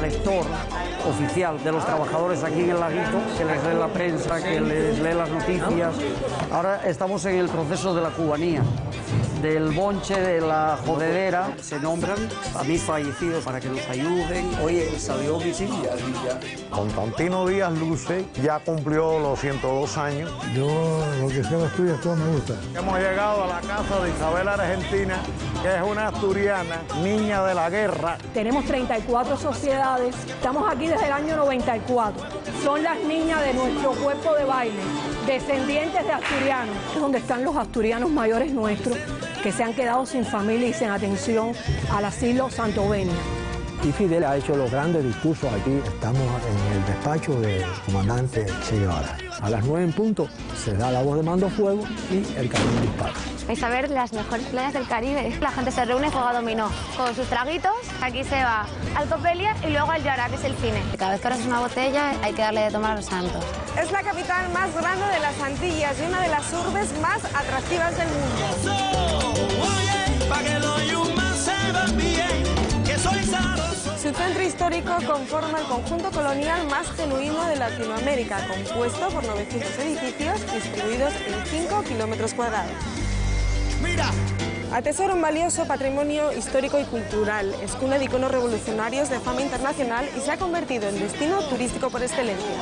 lector oficial de los trabajadores aquí en el laguito, que les lee la prensa, que les lee las noticias. Ahora estamos en el proceso de la cubanía, del bonche, de la jodedera. Se nombran a mis fallecidos para que nos ayuden. Oye, salió visilla. Constantino Díaz Luce ya cumplió los 102 años. Yo lo que sea las tuyas, todo me gusta. Hemos llegado a la casa de Isabel Argentina, que es una asturiana, niña de la guerra. Tenemos 34 sociedades, estamos aquí desde el año 94. Son las niñas de nuestro cuerpo de baile, descendientes de asturianos, donde están los asturianos mayores nuestros, que se han quedado sin familia y sin atención al asilo Santo Venia. Y Fidel ha hecho los grandes discursos aquí. Estamos en el despacho del comandante Che Guevara. A las 9 en punto se da la voz de mando fuego y el cañón dispara. Vais a ver las mejores playas del Caribe. La gente se reúne y juega dominó con sus traguitos. Aquí se va al Copelia y luego al Yara, que es el cine. Cada vez que abres una botella hay que darle de tomar a los santos. Es la capital más grande de las Antillas y una de las urbes más atractivas del mundo. Su centro histórico conforma el conjunto colonial más genuino de Latinoamérica, compuesto por 900 edificios distribuidos en 5 kilómetros cuadrados. Atesora un valioso patrimonio histórico y cultural, es cuna de iconos revolucionarios de fama internacional y se ha convertido en destino turístico por excelencia.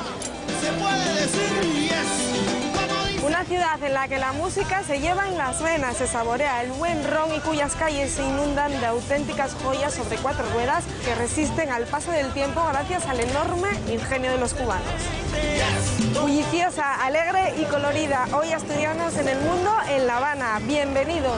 Una ciudad en la que la música se lleva en las venas, se saborea el buen ron y cuyas calles se inundan de auténticas joyas sobre 4 ruedas que resisten al paso del tiempo gracias al enorme ingenio de los cubanos. Bulliciosa, alegre y colorida, hoy asturianos en el mundo en La Habana. Bienvenidos.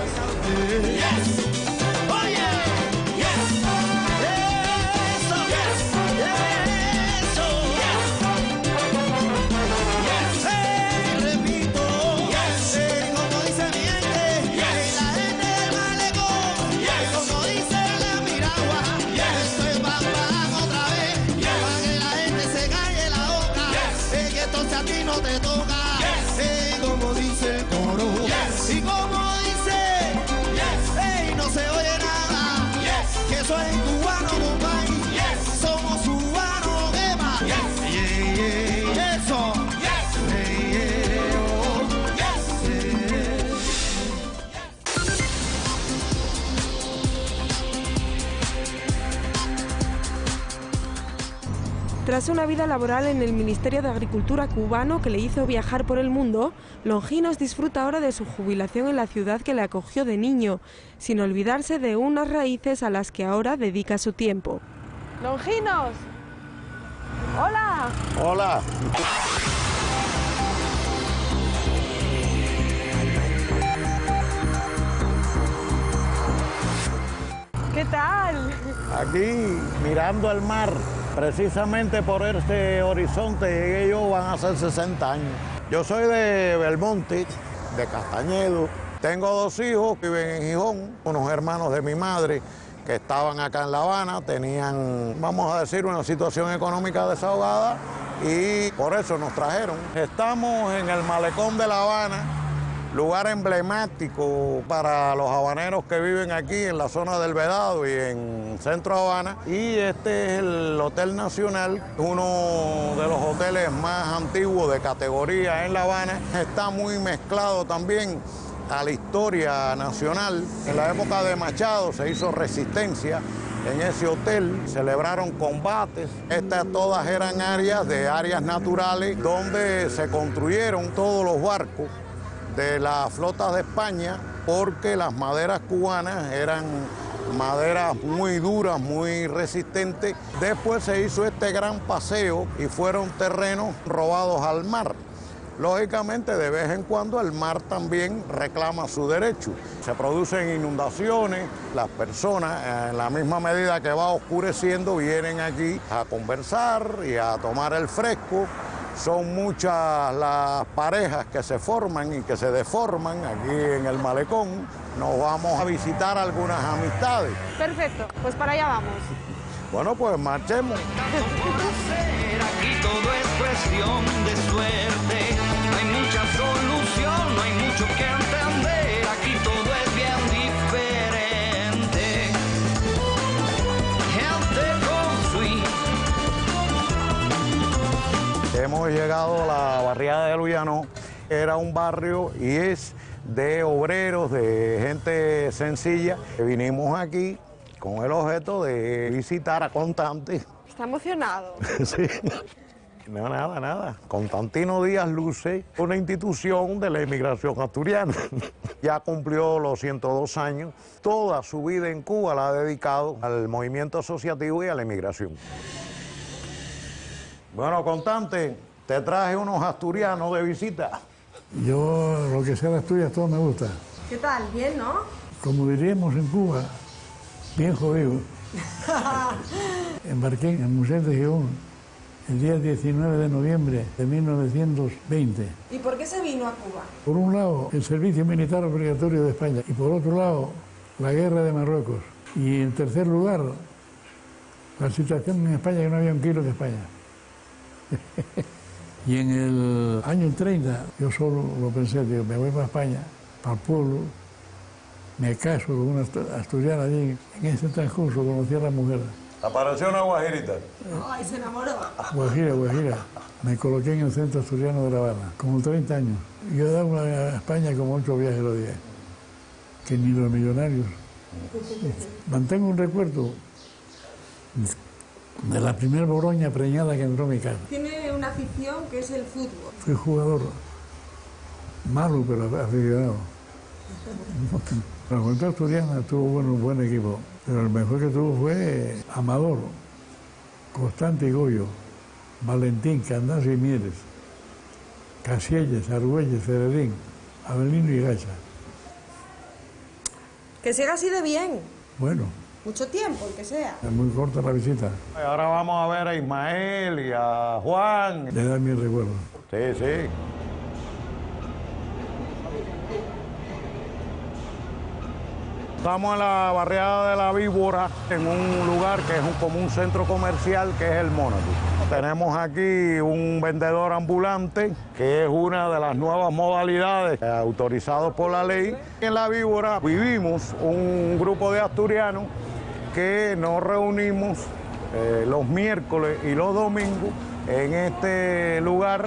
Tras una vida laboral en el Ministerio de Agricultura cubano que le hizo viajar por el mundo, Longinos disfruta ahora de su jubilación en la ciudad que le acogió de niño, sin olvidarse de unas raíces a las que ahora dedica su tiempo. ¡Longinos! ¡Hola! Hola. ¿Qué tal? Aquí mirando al mar. Precisamente por este horizonte llegué yo, van a ser 60 años. Yo soy de Belmonte, de Castañedo. Tengo 2 hijos que viven en Gijón, unos hermanos de mi madre que estaban acá en La Habana, tenían, vamos a decir, una situación económica desahogada y por eso nos trajeron. Estamos en el malecón de La Habana, lugar emblemático para los habaneros que viven aquí en la zona del Vedado y en Centro Habana. Y este es el Hotel Nacional, uno de los hoteles más antiguos de categoría en La Habana. Está muy mezclado también a la historia nacional. En la época de Machado se hizo resistencia en ese hotel, celebraron combates. Estas todas eran áreas naturales donde se construyeron todos los barcos de las flotas de España, porque las maderas cubanas eran maderas muy duras, muy resistentes. Después se hizo este gran paseo y fueron terrenos robados al mar. Lógicamente, de vez en cuando el mar también reclama su derecho. Se producen inundaciones, las personas, en la misma medida que va oscureciendo, vienen aquí a conversar y a tomar el fresco. Son muchas las parejas que se forman y que se deforman aquí en el malecón. Nos vamos a visitar algunas amistades. Perfecto, pues para allá vamos. Bueno, pues marchemos. Aquí todo es cuestión de suerte. No hay mucha solución, no hay mucho que entender. Aquí todo es bien diferente. Gente con swing, llegado a la barriada de Luyano. Era un barrio y es de obreros, de gente sencilla. Vinimos aquí con el objeto de visitar a Constante. Está emocionado. Sí. No, nada. Constantino Díaz Luce, una institución de la inmigración asturiana. Ya cumplió los 102 años. Toda su vida en Cuba la ha dedicado al movimiento asociativo y a la inmigración. Bueno, Constante, te traje unos asturianos de visita. Yo, lo que sea de Asturias, todo me gusta. ¿Qué tal? Bien, ¿no? Como diríamos en Cuba, bien jodido. Embarqué en el Museo de Gijón el día 19 de noviembre de 1920. ¿Y por qué se vino a Cuba? Por un lado, el servicio militar obligatorio de España y por otro lado, la guerra de Marruecos. Y en tercer lugar, la situación en España, que no había un kilo de España. Y en el año 30, yo solo lo pensé, digo, me voy para España, para el pueblo, me caso con una asturiana allí. En ese transcurso conocí a la mujer. Apareció una guajirita. Ay, se enamoró. Guajira. Me coloqué en el centro asturiano de La Habana, como 30 años. Yo he dado a España como 8 viajes los días, que ni los millonarios. Mantengo un recuerdo de la primera boroña preñada que entró en mi casa. Tiene una afición que es el fútbol. Fui jugador malo, pero aficionado. La Juventud Asturiana tuvo un buen equipo, pero el mejor que tuvo fue Amador, Constante y Goyo, Valentín, Candás y Mieres, Casielles, Argüelles, Ceredín, Avelino y Gacha. Que siga así de bien. Bueno. Mucho tiempo, el que sea. Es muy corta la visita. Ahora vamos a ver a Ismael y a Juan. Le da mi recuerdo. Sí. Estamos en la barriada de la Víbora, en un lugar que es como un centro comercial, que es el Mónaco. Tenemos aquí un vendedor ambulante, que es una de las nuevas modalidades autorizadas por la ley. En la Víbora vivimos un grupo de asturianos que nos reunimos los miércoles y los domingos en este lugar.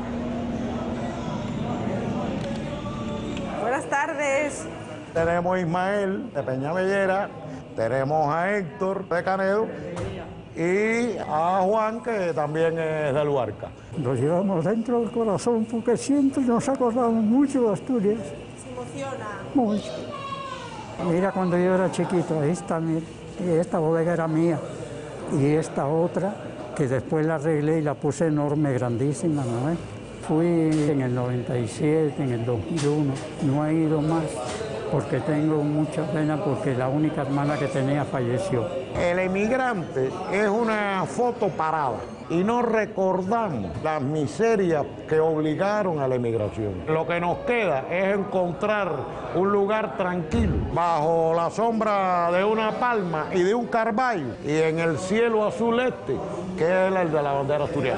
Buenas tardes. Tenemos a Ismael de Peñabellera, tenemos a Héctor de Canedo y a Juan, que también es de Luarca. Nos llevamos dentro del corazón porque siempre nos acordamos mucho de Asturias. ¿Se emociona? Mucho. Mira, cuando yo era chiquito, esta bodega era mía y esta otra, que después la arreglé y la puse enorme, grandísima, ¿no? Fui en el 97, en el 2001, no he ido más porque tengo mucha pena porque la única hermana que tenía falleció. El emigrante es una foto parada y no recordamos las miserias que obligaron a la emigración. Lo que nos queda es encontrar un lugar tranquilo, bajo la sombra de una palma y de un carballo, y en el cielo azul que es el de la bandera asturiana.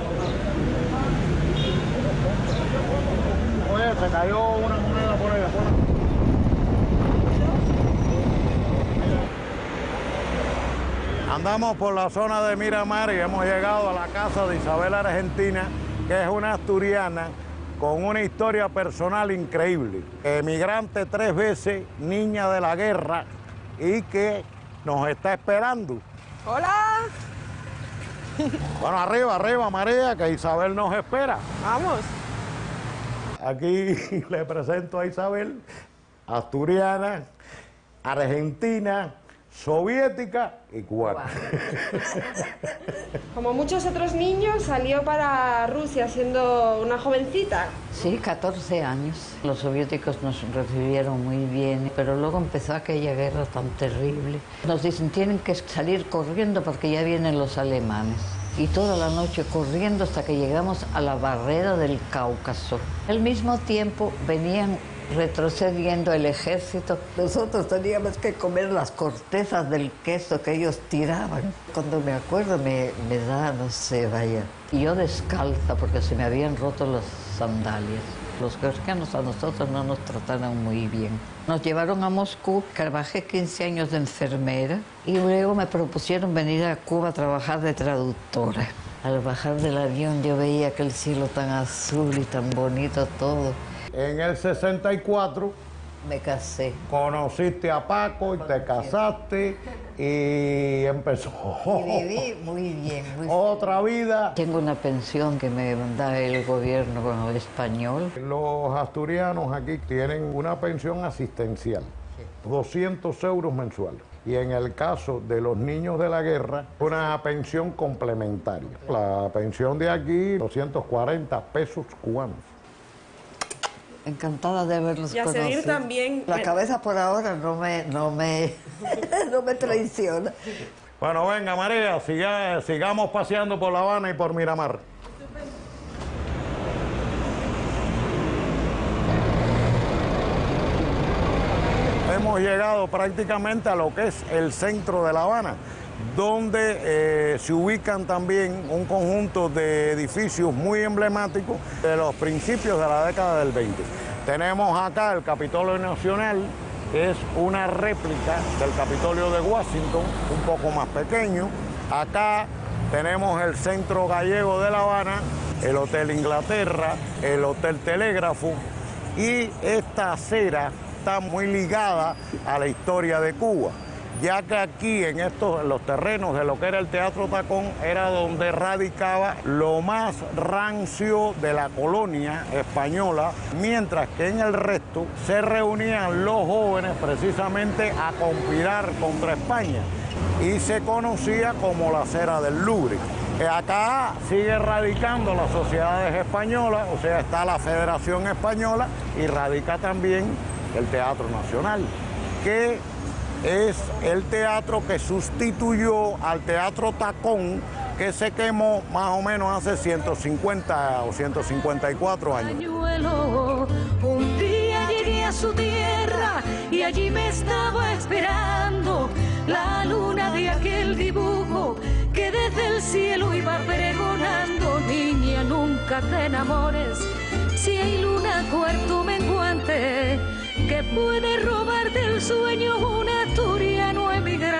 Oye, se cayó una moneda por ahí afuera. Andamos por la zona de Miramar y hemos llegado a la casa de Isabel Argentina, que es una asturiana con una historia personal increíble. Emigrante 3 veces, niña de la guerra y que nos está esperando. ¡Hola! Bueno, arriba, María, que Isabel nos espera. Vamos. Aquí le presento a Isabel, asturiana, argentina, soviética y cubana. Como muchos otros niños, salió para Rusia siendo una jovencita. Sí, 14 años. Los soviéticos nos recibieron muy bien, pero luego empezó aquella guerra tan terrible. Nos dicen, tienen que salir corriendo porque ya vienen los alemanes. Y toda la noche corriendo hasta que llegamos a la barrera del Cáucaso. Al mismo tiempo venían retrocediendo el ejército. Nosotros teníamos que comer las cortezas del queso que ellos tiraban. Cuando me acuerdo me da, no sé, vaya. Y yo descalza porque se me habían roto las sandalias. Los georgianos a nosotros no nos trataron muy bien. Nos llevaron a Moscú, trabajé 15 años de enfermera y luego me propusieron venir a Cuba a trabajar de traductora. Al bajar del avión yo veía aquel cielo tan azul y tan bonito todo. En el 64 me casé. Conociste a Paco, te casaste y empezó. Y viví muy bien. Otra vida. Tengo una pensión que me da el gobierno con el español. Los asturianos aquí tienen una pensión asistencial, 200 euros mensuales. Y en el caso de los niños de la guerra, una pensión complementaria. La pensión de aquí, 240 pesos cubanos. Encantada de haberlos conocido. Y a seguir también. La cabeza por ahora no me traiciona. Bueno, venga María, sigamos paseando por La Habana y por Miramar. Hemos llegado prácticamente a lo que es el centro de La Habana, donde se ubican también un conjunto de edificios muy emblemáticos de los principios de la década del 20. Tenemos acá el Capitolio Nacional, que es una réplica del Capitolio de Washington, un poco más pequeño. Acá tenemos el Centro Gallego de La Habana, el Hotel Inglaterra, el Hotel Telégrafo, y esta acera está muy ligada a la historia de Cuba, ya que aquí en los terrenos de lo que era el Teatro Tacón era donde radicaba lo más rancio de la colonia española, mientras que en el resto se reunían los jóvenes precisamente a conspirar contra España y se conocía como la acera del Louvre. Acá sigue radicando las sociedades españolas, o sea, está la Federación Española y radica también el Teatro Nacional, que es el teatro que sustituyó al Teatro Tacón, que se quemó más o menos hace 150 o 154 años. Un día llegué a su tierra y allí me estaba esperando la luna de aquel dibujo que desde el cielo iba pregonando: niña, nunca te enamores, si hay luna cuarto menguante que puede robarte el sueño un asturiano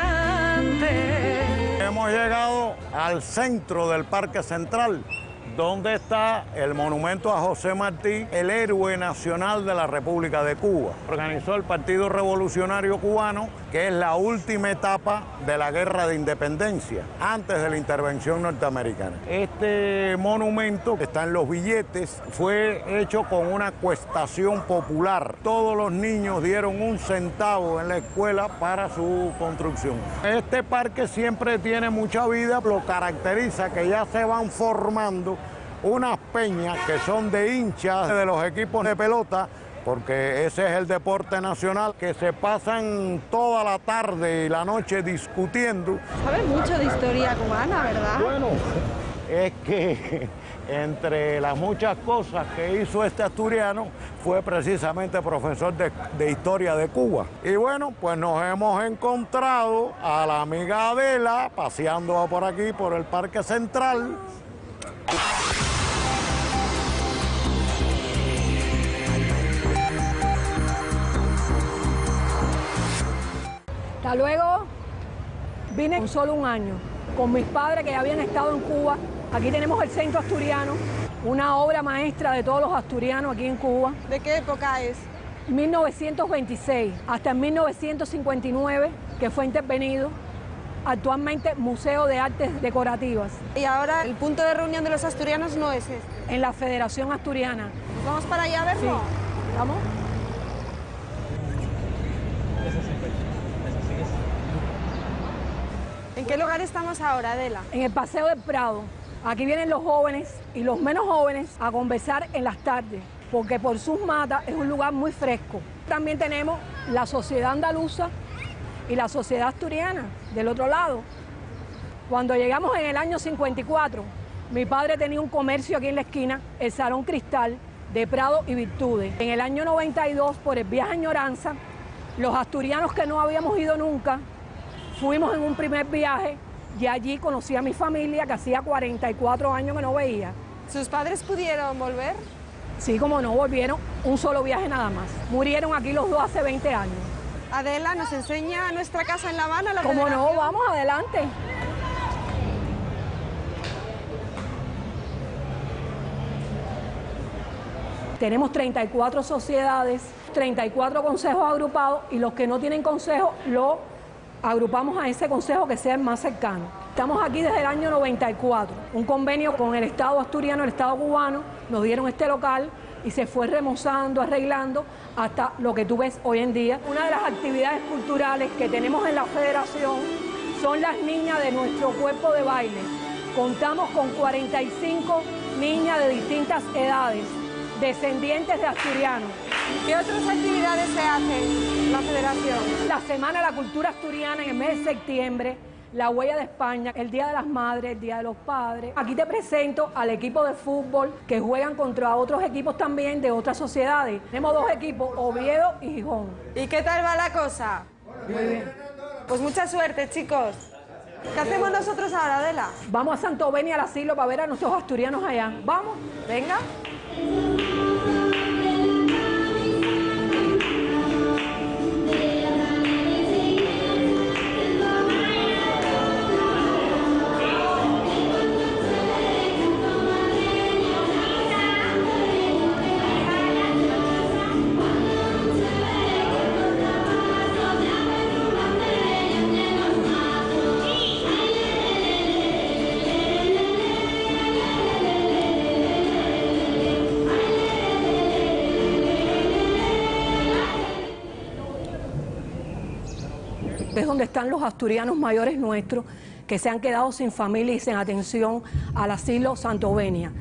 emigrante. Hemos llegado al centro del Parque Central, donde está el monumento a José Martí, el héroe nacional de la República de Cuba. Organizó el Partido Revolucionario Cubano, que es la última etapa de la Guerra de Independencia, antes de la intervención norteamericana. Este monumento, que está en los billetes, fue hecho con una acuestación popular. Todos los niños dieron un centavo en la escuela para su construcción. Este parque siempre tiene mucha vida, lo caracteriza que ya se van formando unas peñas que son de hinchas de los equipos de pelota, porque ese es el deporte nacional, que se pasan toda la tarde y la noche discutiendo. Sabe mucho de historia cubana, ¿verdad? Bueno, es que entre las muchas cosas que hizo este asturiano, fue precisamente profesor de historia de Cuba. Y bueno, pues nos hemos encontrado a la amiga Adela paseando por aquí, por el Parque Central. Hasta luego. Vine con solo un año, con mis padres que ya habían estado en Cuba. Aquí tenemos el Centro Asturiano, una obra maestra de todos los asturianos aquí en Cuba. ¿De qué época es? 1926 hasta 1959, que fue intervenido. Actualmente Museo de Artes Decorativas. Y ahora el punto de reunión de los asturianos no es este. En la Federación Asturiana. ¿Nos vamos para allá a verlo? Sí. ¿Vamos? ¿En qué lugar estamos ahora, Adela? En el Paseo del Prado. Aquí vienen los jóvenes y los menos jóvenes a conversar en las tardes, porque por sus matas es un lugar muy fresco. También tenemos la Sociedad Andaluza y la Sociedad Asturiana del otro lado. Cuando llegamos en el año 54, mi padre tenía un comercio aquí en la esquina, el Salón Cristal de Prado y Virtudes. En el año 92, por el viaje a Añoranza, los asturianos que no habíamos ido nunca, fuimos en un primer viaje y allí conocí a mi familia, que hacía 44 años que no veía. ¿Sus padres pudieron volver? Sí, como no, volvieron un solo viaje nada más. Murieron aquí los dos hace 20 años. Adela, ¿nos enseña nuestra casa en La Habana? Como no, vamos adelante. Tenemos 34 sociedades, 34 consejos agrupados y los que no tienen consejo lo agrupamos a ese consejo que sea el más cercano. Estamos aquí desde el año 94, un convenio con el Estado asturiano, el Estado cubano, nos dieron este local y se fue remozando, arreglando hasta lo que tú ves hoy en día. Una de las actividades culturales que tenemos en la federación son las niñas de nuestro cuerpo de baile. Contamos con 45 niñas de distintas edades, descendientes de asturianos. ¿Qué otras actividades se hacen en la federación? La Semana de la Cultura Asturiana en el mes de septiembre, la Huella de España, el Día de las Madres, el Día de los Padres. Aquí te presento al equipo de fútbol que juegan contra otros equipos también de otras sociedades. Tenemos dos equipos, Oviedo y Gijón. ¿Y qué tal va la cosa? Muy bien. Pues mucha suerte, chicos. ¿Qué hacemos nosotros ahora, Adela? Vamos a Santovenia, al asilo, para ver a nuestros asturianos allá. ¿Vamos? Venga. Es donde están los asturianos mayores nuestros que se han quedado sin familia y sin atención al asilo Santovenia.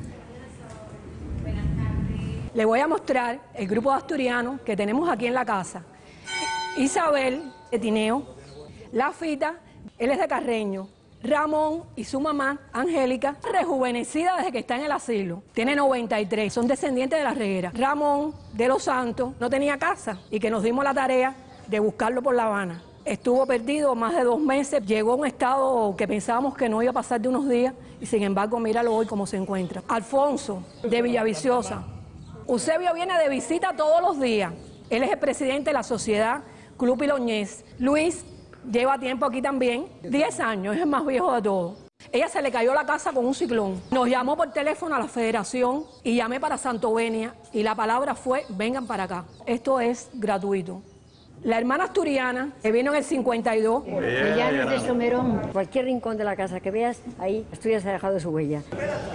Le voy a mostrar el grupo de asturianos que tenemos aquí en la casa. Isabel de Tineo, Lafita, él es de Carreño, Ramón y su mamá, Angélica, rejuvenecida desde que está en el asilo. Tiene 93, son descendientes de la reguera. Ramón de los Santos no tenía casa y que nos dimos la tarea de buscarlo por La Habana. Estuvo perdido más de 2 meses, llegó a un estado que pensábamos que no iba a pasar de unos días y sin embargo míralo hoy cómo se encuentra. Alfonso de Villaviciosa. Eusebio viene de visita todos los días. Él es el presidente de la sociedad Club Piloñés. Luis lleva tiempo aquí también, 10 años, es el más viejo de todos. Ella se le cayó la casa con un ciclón. Nos llamó por teléfono a la federación y llamé para Santovenia y la palabra fue, vengan para acá. Esto es gratuito. La hermana asturiana, que vino en el 52. Villanos de Somerón, cualquier rincón de la casa que veas, ahí Asturias ha dejado su huella.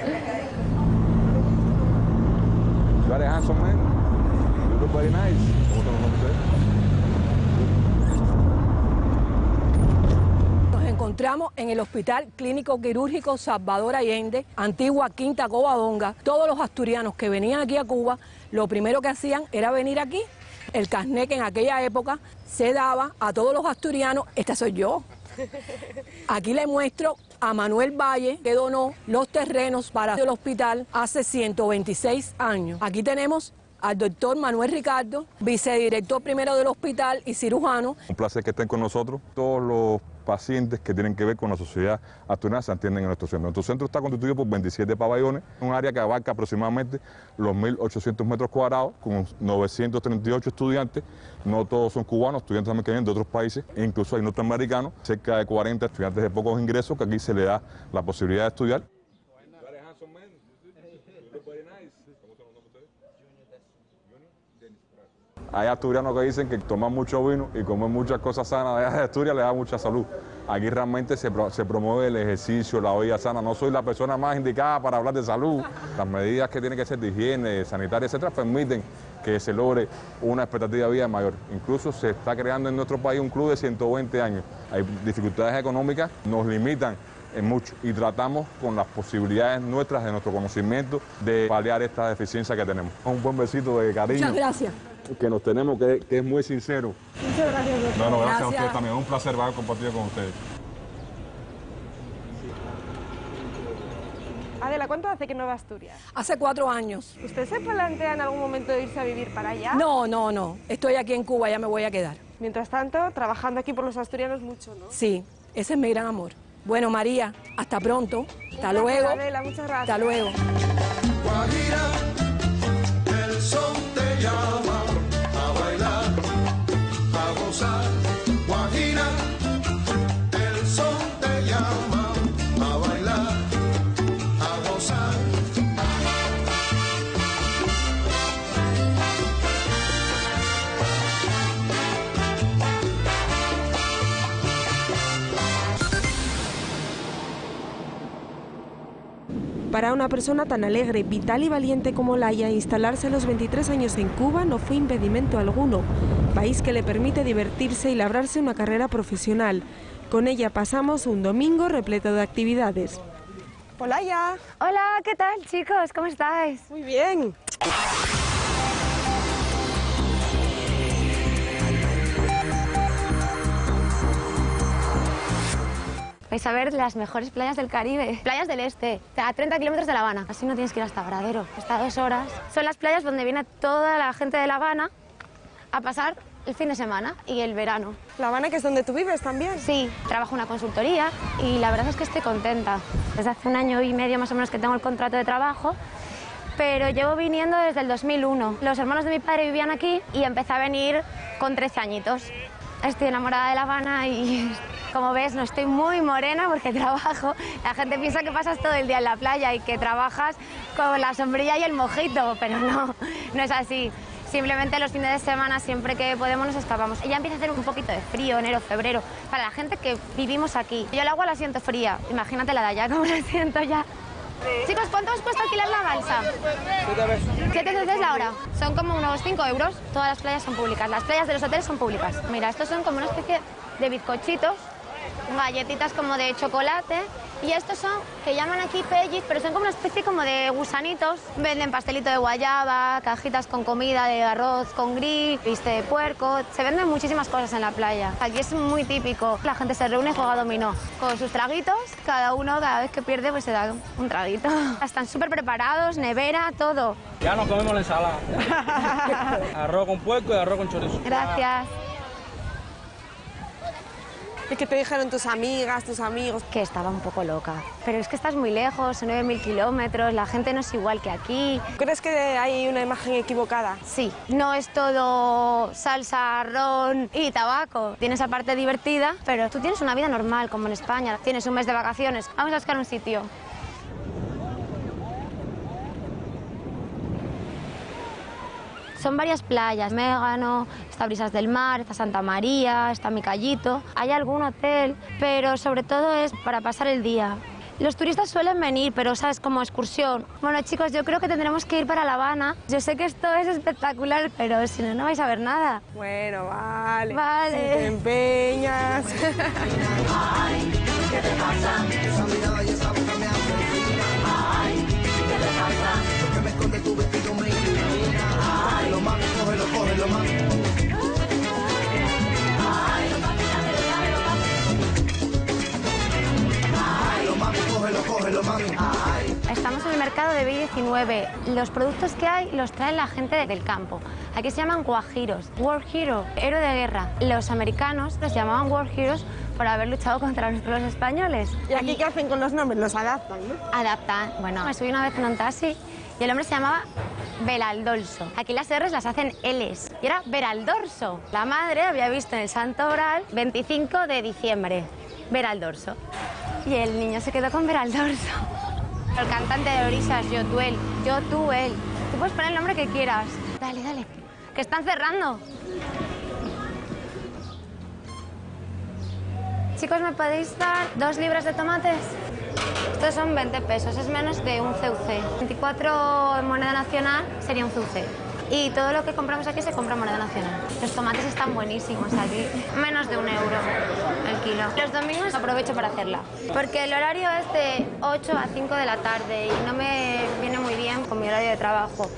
Very handsome man. You look very nice. Nos encontramos en el Hospital Clínico Quirúrgico Salvador Allende, antigua Quinta Covadonga. Todos los asturianos que venían aquí a Cuba, lo primero que hacían era venir aquí. El carnet que en aquella época se daba a todos los asturianos, esta soy yo. Aquí le muestro a Manuel Valle, que donó los terrenos para el hospital hace 126 años. Aquí tenemos al doctor Manuel Ricardo, vicedirector primero del hospital y cirujano. Un placer que estén con nosotros. Todos los pacientes que tienen que ver con la sociedad asturiana se atienden en nuestro centro. Nuestro centro está constituido por 27 pabellones, un área que abarca aproximadamente los 1.800 metros cuadrados, con 938 estudiantes. No todos son cubanos, estudiantes también que vienen de otros países, e incluso hay norteamericanos, cerca de 40 estudiantes de pocos ingresos que aquí se les da la posibilidad de estudiar. Hay asturianos que dicen que toman mucho vino y comen muchas cosas sanas de Asturias les da mucha salud. Aquí realmente se promueve el ejercicio, la vida sana. No soy la persona más indicada para hablar de salud. Las medidas que tienen que ser de higiene, sanitaria, etcétera, permiten que se logre una expectativa de vida mayor. Incluso se está creando en nuestro país un club de 120 años. Hay dificultades económicas, nos limitan en mucho y tratamos con las posibilidades nuestras, de nuestro conocimiento, de paliar esta deficiencia que tenemos. Un buen besito de cariño. Muchas gracias. Que nos tenemos, que es muy sincero. Muchas gracias, doctor. No, gracias a ustedes también. Es un placer haber compartido con ustedes. Adela, ¿cuánto hace que no va a Asturias? Hace 4 años. ¿Usted se plantea en algún momento de irse a vivir para allá? No. Estoy aquí en Cuba, ya me voy a quedar. Mientras tanto, trabajando aquí por los asturianos mucho, ¿no? Sí, ese es mi gran amor. Bueno, María, hasta pronto. Hasta luego. Adela, muchas gracias. Hasta luego. Guajira, el son te llama a bailar, a gozar. Guajira, el son te llama a bailar, a gozar. Para una persona tan alegre, vital y valiente como Laia, instalarse a los 23 años en Cuba no fue impedimento alguno, país que le permite divertirse y labrarse una carrera profesional. Con ella pasamos un domingo repleto de actividades. Hola, Laia. Hola, ¿qué tal, chicos? ¿Cómo estáis? Muy bien. Vais a ver las mejores playas del Caribe, playas del este, a 30 kilómetros de La Habana. Así no tienes que ir hasta Varadero, hasta 2 horas. Son las playas donde viene toda la gente de La Habana a pasar el fin de semana y el verano. ¿La Habana, que es donde tú vives también? Sí, trabajo en una consultoría y la verdad es que estoy contenta. Desde hace 1 año y medio más o menos que tengo el contrato de trabajo, pero llevo viniendo desde el 2001. Los hermanos de mi padre vivían aquí y empecé a venir con 13 añitos. Estoy enamorada de La Habana y, como ves, no estoy muy morena porque trabajo. La gente piensa que pasas todo el día en la playa y que trabajas con la sombrilla y el mojito, pero no es así. Simplemente los fines de semana, siempre que podemos, nos escapamos. Ya empieza a hacer un poquito de frío, enero, febrero, para la gente que vivimos aquí. Yo el agua la siento fría, imagínate la de allá, como la siento ya. Chicos, ¿cuánto os cuesta alquilar la balsa? 7 veces la hora. Son como unos 5 euros. Todas las playas son públicas. Las playas de los hoteles son públicas. Mira, estos son como una especie de bizcochitos, galletitas como de chocolate. Y estos son, que llaman aquí pellis, pero son como una especie como de gusanitos. Venden pastelito de guayaba, cajitas con comida de arroz con gris, biste de puerco. Se venden muchísimas cosas en la playa. Aquí es muy típico. La gente se reúne y juega dominó con sus traguitos. Cada uno, cada vez que pierde, pues se da un traguito. Están súper preparados, nevera, todo. Ya nos comemos la ensalada. Arroz con puerco y arroz con chorizo. Gracias. ¿Y qué te dijeron tus amigas, tus amigos? Que estaba un poco loca. Pero es que estás muy lejos, son 9.000 kilómetros, la gente no es igual que aquí. ¿Crees que hay una imagen equivocada? Sí, no es todo salsa, ron y tabaco. Tienes esa parte divertida, pero tú tienes una vida normal, como en España. Tienes un mes de vacaciones. Vamos a buscar un sitio. Son varias playas, Mégano, está Brisas del Mar, está Santa María, está Micallito. Hay algún hotel, pero sobre todo es para pasar el día. Los turistas suelen venir, pero sabes, como excursión. Bueno, chicos, yo creo que tendremos que ir para La Habana. Yo sé que esto es espectacular, pero si no, no vais a ver nada. Bueno, vale. Vale. Si te empeñas. Ay, ¿qué te pasa? Esa mirada y esa boca me asesina. Ay, ¿qué te pasa? Lo que me esconde tu vestido me ilumina. Cógelo, mami, cógelo, mami. Cógelo, mami. Estamos en el mercado de B19. Los productos que hay los trae la gente del campo. Aquí se llaman guajiros, war hero, héroe de guerra. Los americanos los llamaban war heroes por haber luchado contra los españoles. ¿Y aquí qué hacen con los nombres? Los adaptan, ¿no? Adaptan. Bueno, me subí una vez en un taxi y el hombre se llamaba Veraldorso. Aquí las R's las hacen L's y era Veraldorso. La madre había visto en el Santo Oral 25 de diciembre, Veraldorso. Y el niño se quedó con Veraldorso. El cantante de Orisas, Yotuel. Tú puedes poner el nombre que quieras. Dale, dale, que están cerrando. Chicos, ¿me podéis dar 2 libras de tomates? Estos son 20 pesos, es menos de un CUC. 24 en moneda nacional sería un CUC. Y todo lo que compramos aquí se compra en moneda nacional. Los tomates están buenísimos aquí. Menos de 1 euro el kilo. Los domingos aprovecho para hacerla. Porque el horario es de 8 a 5 de la tarde y no me viene muy bien con mi horario de trabajo.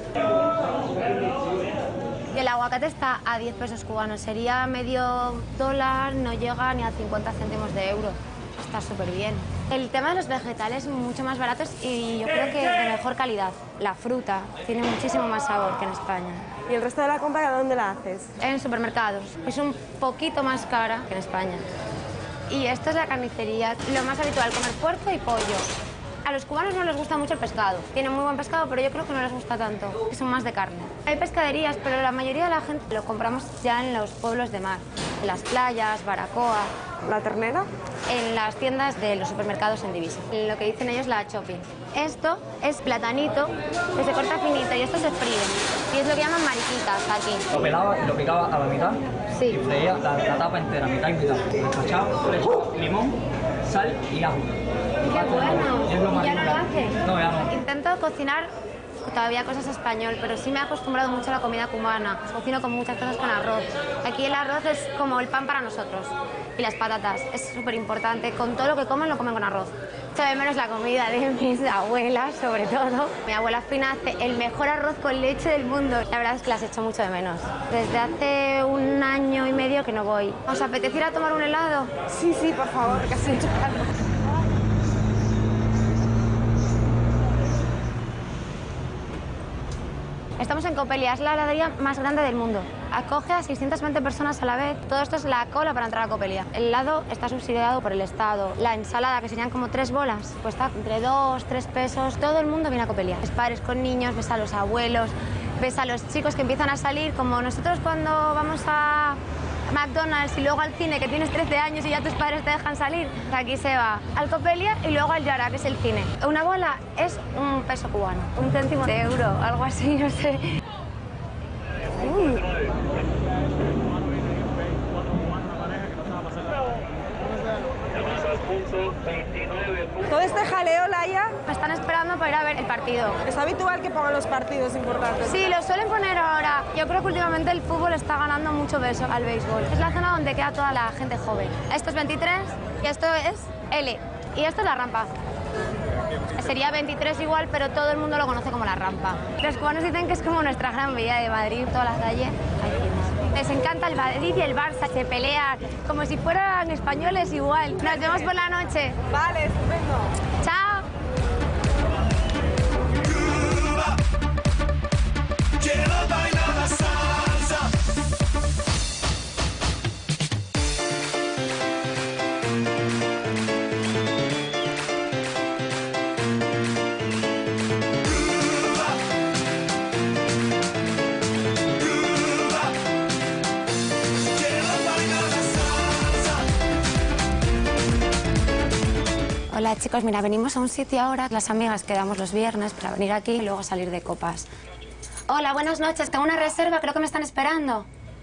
Y el aguacate está a 10 pesos cubanos. Sería medio dólar, no llega ni a 50 céntimos de euro. Está súper bien. El tema de los vegetales mucho más baratos y yo creo que de mejor calidad. La fruta tiene muchísimo más sabor que en España. ¿Y el resto de la compra dónde la haces? En supermercados. Es un poquito más cara que en España. Y esto es la carnicería. Lo más habitual, comer puerco y pollo. A los cubanos no les gusta mucho el pescado. Tienen muy buen pescado, pero yo creo que no les gusta tanto, que son más de carne. Hay pescaderías, pero la mayoría de la gente lo compramos ya en los pueblos de mar. En las playas, Baracoa. ¿La ternera? En las tiendas de los supermercados en divisa. En lo que dicen ellos la shopping. Esto es platanito que se corta finito y esto se fríe. Y es lo que llaman mariquitas aquí. Lo pelaba y lo picaba a la mitad. Sí. Y freía la tapa entera, mitad y mitad. Despachado, leche, limón, sal y ajo. ¡Qué bueno! Es lo más ¿Ya no lo hace? No, ya no. Intento cocinar todavía cosas español, pero sí me he acostumbrado mucho a la comida cubana. Cocino con muchas cosas con arroz. Aquí el arroz es como el pan para nosotros. Y las patatas, es súper importante. Con todo lo que comen, lo comen con arroz. Echo de menos la comida de mis abuelas, sobre todo. Mi abuela Fina hace el mejor arroz con leche del mundo. La verdad es que las echo mucho de menos. Desde hace 1 año y medio que no voy. ¿Os apetece ir a tomar un helado? Sí, sí, por favor, que hace mucho calor. Estamos en Copelia, es la heladería más grande del mundo. Acoge a 620 personas a la vez. Todo esto es la cola para entrar a Copelia. El helado está subsidiado por el Estado. La ensalada, que serían como 3 bolas, cuesta entre 2, 3 pesos. Todo el mundo viene a Copelia. Ves padres con niños, ves a los abuelos, ves a los chicos que empiezan a salir, como nosotros cuando vamos a McDonald's y luego al cine, que tienes 13 años y ya tus padres te dejan salir. Aquí se va al Copelia y luego al Yara, que es el cine. Una bola es 1 peso cubano, 1 céntimo de euro, algo así, no sé. Todo este jaleo, Laia, Me están esperando para ir a ver el partido. es habitual que pongan los partidos importantes. Sí, lo suelen poner ahora. Yo creo que últimamente el fútbol está ganando mucho peso al béisbol. Es la zona donde queda toda la gente joven. Esto es 23 y esto es L. Y esto es la rampa. Sería 23 igual, pero todo el mundo lo conoce como la rampa. Los cubanos dicen que es como nuestra Gran Vía de Madrid, toda la calle. Les encanta el Madrid y el Barça, se pelean como si fueran españoles igual. Nos vemos por la noche. Vale, estupendo. Chao. Hola chicos, mira, venimos a un sitio ahora, las amigas quedamos los viernes para venir aquí y luego salir de copas. Hola, buenas noches, tengo una reserva, creo que me están esperando.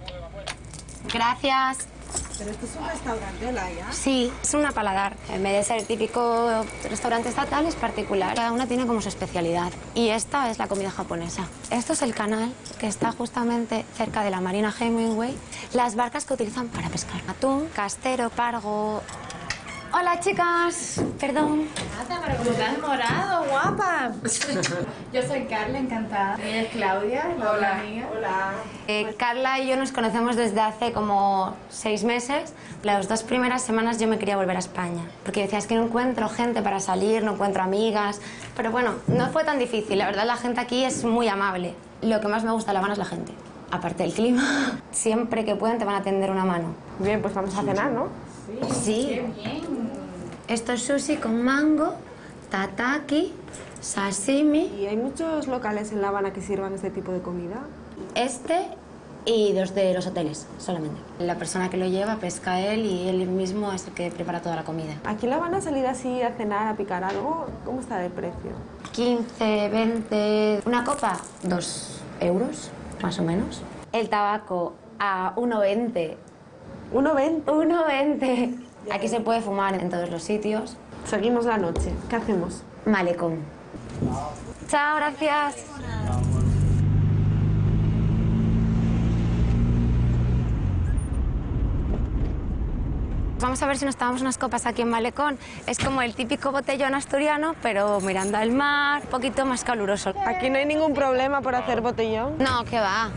Gracias. Pero esto es un restaurante, Laia. Sí, es una paladar. En vez de ser el típico restaurante estatal, es particular. Cada una tiene como su especialidad. Y esta es la comida japonesa. Esto es el canal que está justamente cerca de la Marina Hemingway. Las barcas que utilizan para pescar. Atún, castero, pargo. Hola, chicas. Perdón. Nada, pero como estás morado, guapa. Yo soy Carla, encantada. Ella es Claudia, la hola amiga. Hola. Carla y yo nos conocemos desde hace como 6 meses. Las 2 primeras semanas yo me quería volver a España. Porque decía, es que no encuentro gente para salir, no encuentro amigas. Pero bueno, no fue tan difícil. La verdad, la gente aquí es muy amable. Lo que más me gusta de La Habana es la gente. Aparte del clima, siempre que pueden te van a tender una mano. Bien, pues vamos a cenar, ¿no? Sí. Qué bien. Esto es sushi con mango, tataki, sashimi. ¿Y hay muchos locales en La Habana que sirvan este tipo de comida? Este y 2 de los hoteles, solamente. La persona que lo lleva pesca él y él mismo es el que prepara toda la comida. ¿Aquí en La Habana salir así a cenar, a picar algo? ¿Cómo está de precio? 15, 20... Una copa, 2 euros, más o menos. El tabaco a 1,20. ¿1,20? 1,20. Aquí se puede fumar en todos los sitios. Seguimos la noche. ¿Qué hacemos? Malecón. Chao, gracias. Vamos a ver si nos tomamos unas copas aquí en Malecón. Es como el típico botellón asturiano, pero mirando al mar, un poquito más caluroso. Aquí no hay ningún problema por hacer botellón. No, ¿qué va?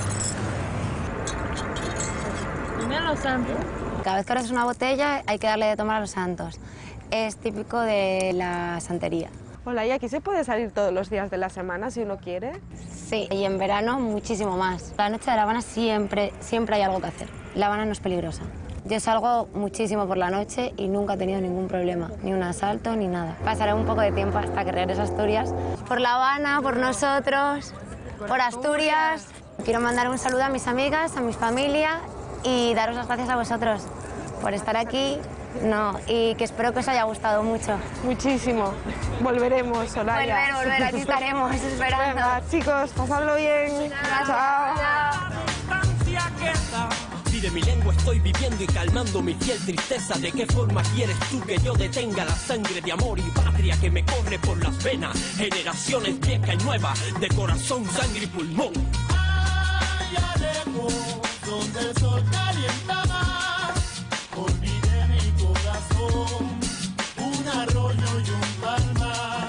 Dime a los santos. Cada vez que abres una botella hay que darle de tomar a los santos. Es típico de la santería. Hola, ¿y aquí se puede salir todos los días de la semana si uno quiere? Sí, y en verano muchísimo más. La noche de La Habana siempre hay algo que hacer. La Habana no es peligrosa. Yo salgo muchísimo por la noche y nunca he tenido ningún problema, ni un asalto ni nada. Pasaré un poco de tiempo hasta que regrese a Asturias. Por La Habana, por nosotros, por Asturias. Quiero mandar un saludo a mis amigas, a mi familia y daros las gracias a vosotros por estar aquí. Y que espero que os haya gustado mucho. Muchísimo. Volveremos, Olaya. Volver, aquí estaremos esperando. Venga, chicos, pasadlo bien. Chao. Francia queda respire mi lengua estoy viviendo y calmando mi fiel tristeza. ¿De qué forma quieres tú que yo detenga la sangre de amor y patria que me corre por las venas? Generaciones vieja y nueva, de corazón, sangre y pulmón. Allá lejos, donde el sol calienta más, olvidé mi corazón, un arroyo y un palmar.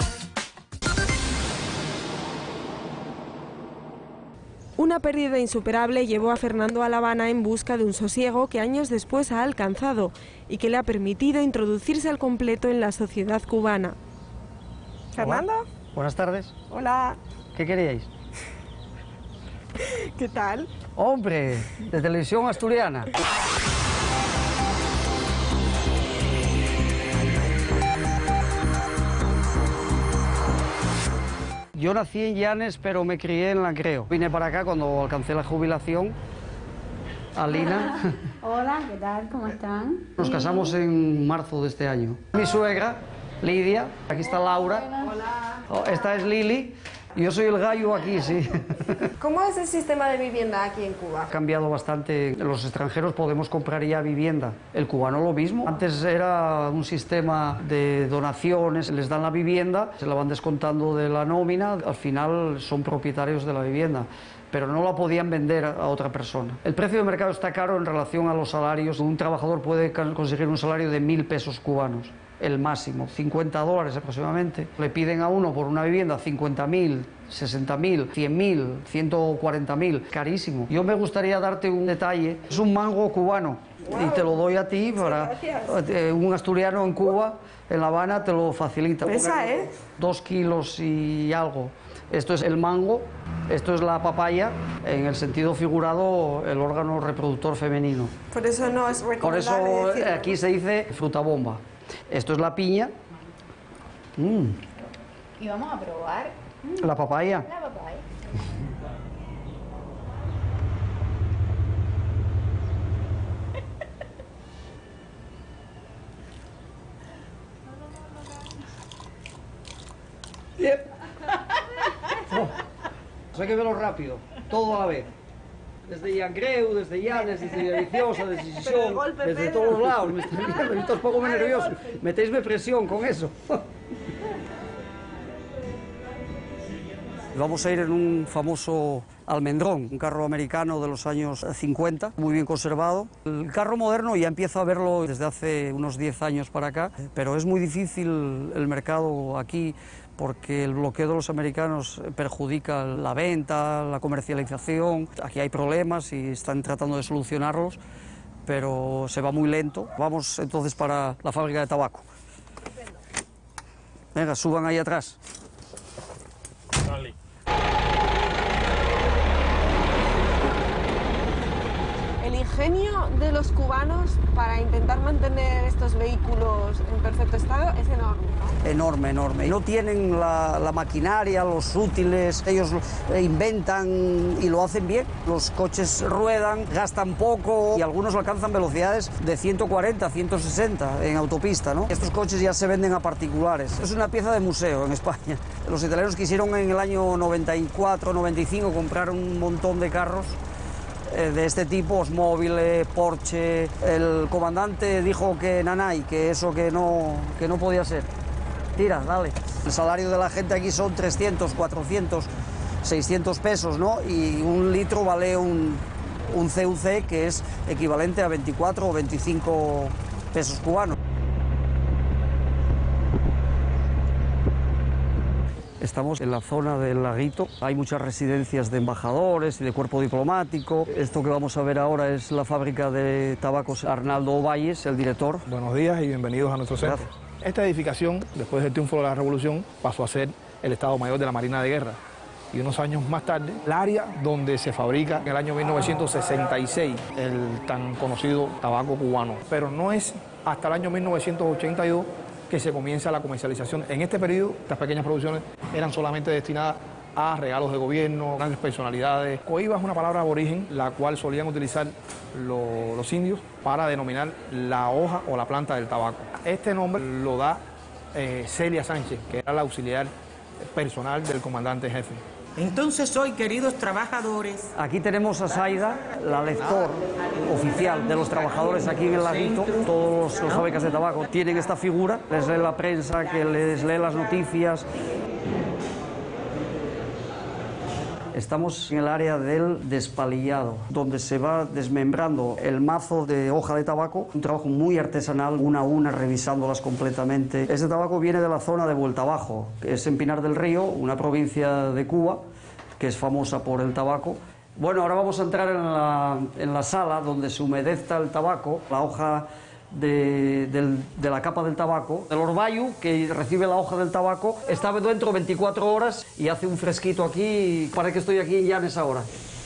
Una pérdida insuperable llevó a Fernando a La Habana en busca de un sosiego que años después ha alcanzado y que le ha permitido introducirse al completo en la sociedad cubana. ¿Fernando? Buenas tardes. Hola. ¿Qué queríais? ¿Qué tal? Hombre, de Televisión Asturiana. Yo nací en Llanes, pero me crié en Langreo. Vine para acá cuando alcancé la jubilación. Alina. Hola, ¿qué tal? ¿Cómo están? Nos casamos en marzo de este año. Mi suegra, Lidia. Aquí está Laura. Hola. Esta es Lili. Y yo soy el gallo aquí, sí. ¿Cómo es el sistema de vivienda aquí en Cuba? Ha cambiado bastante. Los extranjeros podemos comprar ya vivienda. El cubano lo mismo. Antes era un sistema de donaciones, les dan la vivienda, se la van descontando de la nómina, al final son propietarios de la vivienda, pero no la podían vender a otra persona. El precio de mercado está caro en relación a los salarios. Un trabajador puede conseguir un salario de 1.000 pesos cubanos. El máximo, $50 aproximadamente. Le piden a uno por una vivienda 50.000, 60.000, 100.000, 140.000, carísimo. Yo me gustaría darte un detalle, es un mango cubano y te lo doy a ti para un asturiano en Cuba, en La Habana te lo facilita. Esa, 2 kilos y algo. Esto es el mango, esto es la papaya, en el sentido figurado el órgano reproductor femenino. Por eso no es recomendable Por eso decirlo. aquí se dice fruta bomba. Esto es la piña. Y vamos a probar La papaya. la papaya. Hay que verlo rápido, todo a la vez. Desde Langreo, desde Llanes, desde Villaviciosa, desde Sison, desde todos lados. Me estoy viendo, esto es poco nervioso. Metéisme presión con eso. Vamos a ir en un famoso almendrón, un carro americano de los años 50, muy bien conservado. El carro moderno ya empiezo a verlo desde hace unos 10 años para acá, pero es muy difícil el mercado aquí porque el bloqueo de los americanos perjudica la venta, la comercialización. Aquí hay problemas y están tratando de solucionarlos, pero se va muy lento. Vamos entonces para la fábrica de tabaco. Venga, suban ahí atrás. Dale. El ingenio de los cubanos para intentar mantener estos vehículos en perfecto estado es enorme, ¿no? Enorme, enorme. No tienen la maquinaria, los útiles, ellos inventan y lo hacen bien. Los coches ruedan, gastan poco y algunos alcanzan velocidades de 140, 160 en autopista, ¿no? Estos coches ya se venden a particulares. Es una pieza de museo en España. Los italianos quisieron en el año 94, 95 comprar un montón de carros de este tipo, Osmóvil, Porsche. El comandante dijo que nanay, que eso que no podía ser. Tira, dale. El salario de la gente aquí son 300, 400, 600 pesos, ¿no? Y un litro vale un CUC que es equivalente a 24 o 25 pesos cubanos. Estamos en la zona del Laguito, hay muchas residencias de embajadores y de cuerpo diplomático. Esto que vamos a ver ahora es la fábrica de tabacos Arnaldo Valles, el director. Buenos días y bienvenidos a nuestro centro. Gracias. Esta edificación, después del triunfo de la Revolución, pasó a ser el Estado Mayor de la Marina de Guerra. Y unos años más tarde, el área donde se fabrica en el año 1966 el tan conocido tabaco cubano. Pero no es hasta el año 1982 que se comienza la comercialización. En este periodo, estas pequeñas producciones eran solamente destinadas a regalos de gobierno, grandes personalidades. Coiba es una palabra aborigen, la cual solían utilizar los indios para denominar la hoja o la planta del tabaco. Este nombre lo da Celia Sánchez, que era la auxiliar personal del comandante jefe. Entonces hoy, queridos trabajadores... Aquí tenemos a Saida, la lector oficial de los trabajadores aquí en el Laguito. Todos los fábricas de tabaco tienen esta figura, les lee la prensa, que les lee las noticias. Estamos en el área del despalillado, donde se va desmembrando el mazo de hoja de tabaco, un trabajo muy artesanal, una a una, revisándolas completamente. Este tabaco viene de la zona de Vuelta Abajo, que es en Pinar del Río, una provincia de Cuba, que es famosa por el tabaco. Bueno, ahora vamos a entrar en la sala donde se humedezca el tabaco, la hoja de la capa del tabaco, el orvallo que recibe la hoja del tabaco, está dentro 24 horas y hace un fresquito aquí, parece que estoy aquí ya en esa hora.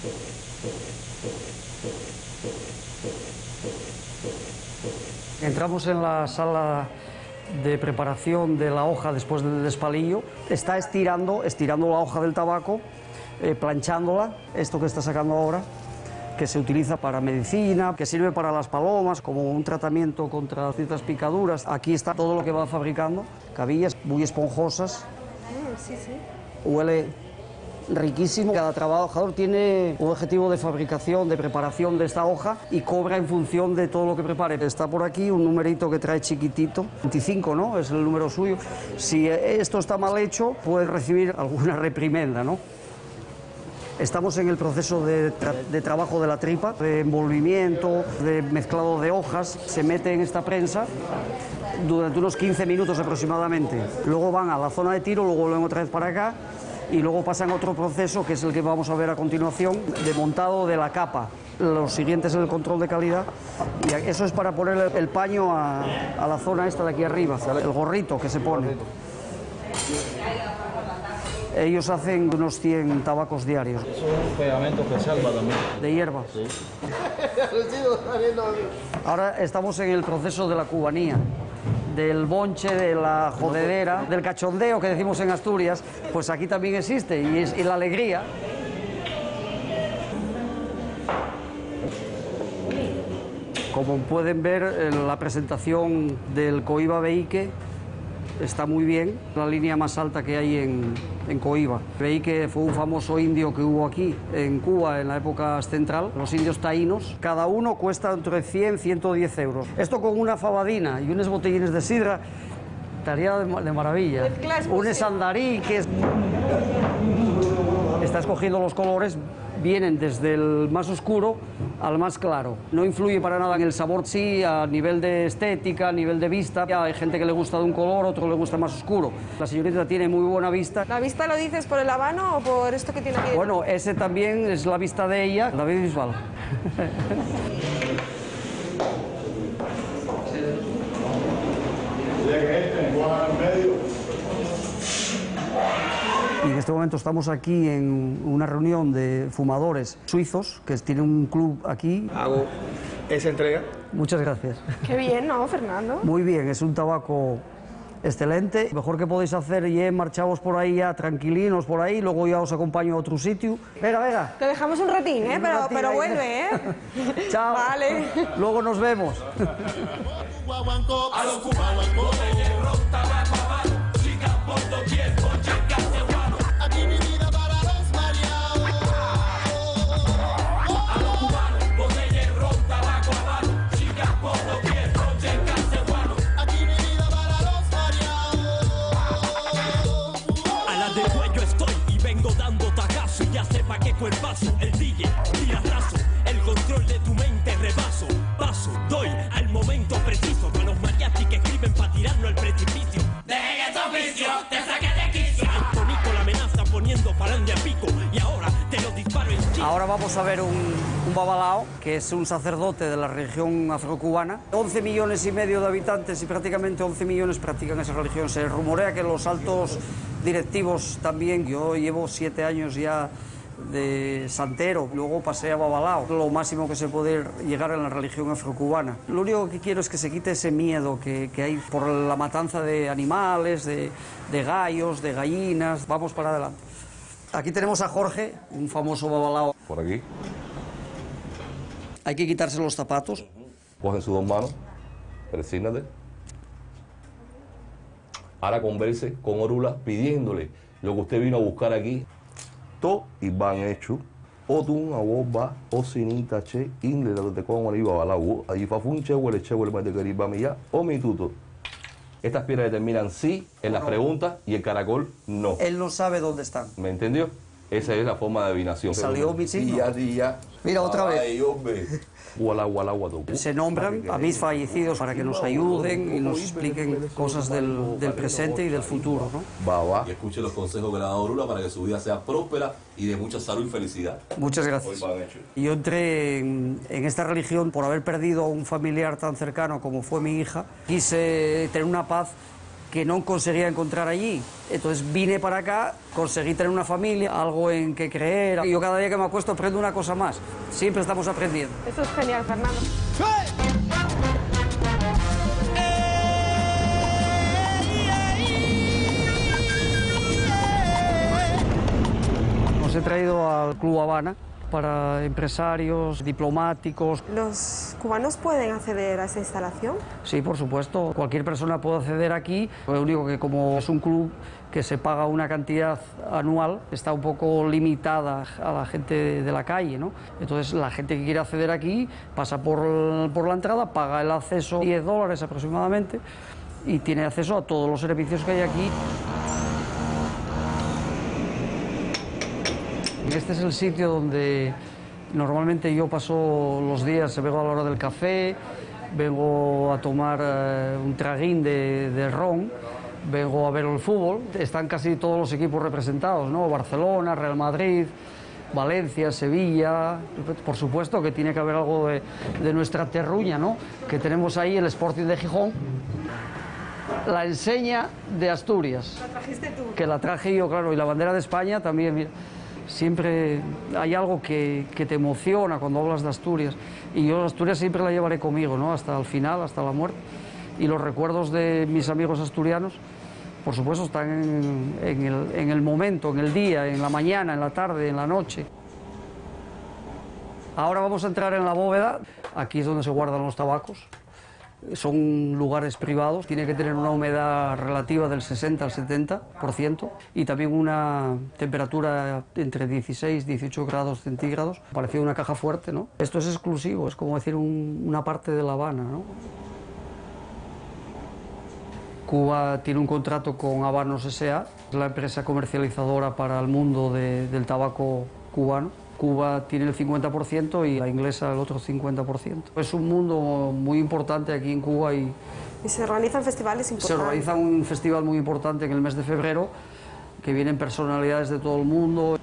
Entramos en la sala de preparación de la hoja después del despalillo. Está estirando la hoja del tabaco, planchándola, esto que está sacando ahora, que se utiliza para medicina, que sirve para las palomas, como un tratamiento contra ciertas picaduras. Aquí está todo lo que va fabricando, cabillas muy esponjosas. Sí, sí. Huele riquísimo. Cada trabajador tiene un objetivo de fabricación, de preparación de esta hoja y cobra en función de todo lo que prepare. Está por aquí un numerito que trae chiquitito, 25, ¿no? Es el número suyo. Si esto está mal hecho, puede recibir alguna reprimenda, ¿no? Estamos en el proceso de trabajo de la tripa, de envolvimiento, de mezclado de hojas. Se mete en esta prensa durante unos 15 minutos aproximadamente. Luego van a la zona de tiro, luego vuelven otra vez para acá y luego pasan a otro proceso, que es el que vamos a ver a continuación, de montado de la capa. Lo siguiente es el control de calidad y eso es para poner el paño a la zona esta de aquí arriba, el gorrito que se pone. Ellos hacen unos 100 tabacos diarios. Eso es un pegamento especial para también. De hierba. Sí. Ahora estamos en el proceso de la cubanía, del bonche, de la jodedera, del cachondeo que decimos en Asturias, pues aquí también existe y la alegría. Como pueden ver, la presentación del Coiba Veique está muy bien, la línea más alta que hay en Coiba. Veique fue un famoso indio que hubo aquí en Cuba en la época central, los indios taínos. Cada uno cuesta entre 100 y 110 euros. Esto con una fabadina y unos botellines de sidra estaría de maravilla. Un esandarí que está escogiendo los colores, vienen desde el más oscuro al más claro. No influye para nada en el sabor, sí, a nivel de estética, a nivel de vista. Hay gente que le gusta de un color, otro le gusta más oscuro. La señorita tiene muy buena vista. ¿La vista lo dices por el habano o por esto que tiene aquí? Bueno, ese también es la vista de ella, la vida visual. Y en este momento estamos aquí en una reunión de fumadores suizos que tienen un club aquí. Hago esa entrega. Muchas gracias. Qué bien, ¿no, Fernando? Muy bien, es un tabaco excelente. Lo mejor que podéis hacer es marcharos por ahí ya tranquilinos por ahí, luego ya os acompaño a otro sitio. Venga. Te dejamos un ratín, ¿eh? Pero ahí, vuelve, ¿eh? Chao. Vale. Luego nos vemos. A los cubanos, botella, ron, tabaco, habano, chicas por doquier, ponche, cacehuano. Aquí mi vida para los mareados. A los cubanos, botella, ron, tabaco, habano, chicas por doquier, ponche, cacehuano. Aquí mi vida para los mareados. A la de cuello estoy y vengo dando tacazo. Ya sepa qué cuerpazo, el DJ, tiratazo, el control de tu mente rebaso. Paso, doy al momento preciso. Con los mariachis que escriben para tirarlo al precipicio. Dejen ese oficio, te saqué de quicio. Antonico la amenaza poniendo palanque a pico. Y ahora te lo disparo en chico. Ahora vamos a ver un babalao, que es un sacerdote de la religión afrocubana. 11 millones y medio de habitantes y prácticamente 11 millones practican esa religión. Se rumorea que los altos directivos también. Yo llevo 7 años ya de santero, luego pasé a babalao, lo máximo que se puede llegar en la religión afrocubana. Lo único que quiero es que se quite ese miedo que hay por la matanza de animales, de gallos, de gallinas. Vamos para adelante. Aquí tenemos a Jorge, un famoso babalao. Por aquí. Hay que quitarse los zapatos. Cogen sus dos manos, persígnate. Ahora converse con Orula pidiéndole lo que usted vino a buscar aquí. to iban hecho otun awoba osinita che inle de con oliva balawo ahí fa funche huele che huele de cariba mía o mi tuto. Estas piedras determinan sí en las preguntas y el caracol no. Él no sabe dónde están. ¿Me entendió? Esa es la forma de adivinación. Salió mi signo. Día. Mira, otra vez. Se nombran a mis fallecidos para que nos ayuden y nos expliquen cosas del presente y del futuro, ¿no? Y escuche los consejos de la Orula para que su vida sea próspera y de mucha salud y felicidad. Muchas gracias. Yo entré en esta religión por haber perdido a un familiar tan cercano como fue mi hija. Quise tener una paz que no conseguía encontrar allí. Entonces vine para acá, conseguí tener una familia, algo en que creer. Yo cada día que me acuesto aprendo una cosa más. Siempre estamos aprendiendo. Eso es genial, Fernando. Os he traído al Club Habana para empresarios, diplomáticos. ¿Los cubanos pueden acceder a esa instalación? Sí, por supuesto. Cualquier persona puede acceder aquí. Lo único que como es un club que se paga una cantidad anual, está un poco limitada a la gente de la calle, ¿no? Entonces la gente que quiere acceder aquí pasa por la entrada, paga el acceso, $10 aproximadamente, y tiene acceso a todos los servicios que hay aquí. Este es el sitio donde normalmente yo paso los días, vengo a la hora del café, vengo a tomar un traguín de ron, vengo a ver el fútbol. Están casi todos los equipos representados, ¿no? Barcelona, Real Madrid, Valencia, Sevilla. Por supuesto que tiene que haber algo de nuestra terruña, ¿no? Que tenemos ahí el Sporting de Gijón. La enseña de Asturias. ¿La trajiste tú? Que la traje yo, claro, y la bandera de España también. Mira. Siempre hay algo que te emociona cuando hablas de Asturias, y yo Asturias siempre la llevaré conmigo, ¿no? Hasta el final, hasta la muerte. Y los recuerdos de mis amigos asturianos, por supuesto, están en el momento, en el día, en la mañana, en la tarde, en la noche. Ahora vamos a entrar en la bóveda. Aquí es donde se guardan los tabacos. Son lugares privados, tiene que tener una humedad relativa del 60 al 70% y también una temperatura entre 16 y 18 grados centígrados. Parecía una caja fuerte, ¿no? Esto es exclusivo, es como decir una parte de La Habana, ¿no? Cuba tiene un contrato con Habanos S.A., la empresa comercializadora para el mundo del tabaco cubano. Cuba tiene el 50% y la inglesa el otro 50%. Es un mundo muy importante aquí en Cuba y se organizan festivales importantes. Se organiza un festival muy importante en el mes de febrero, que vienen personalidades de todo el mundo.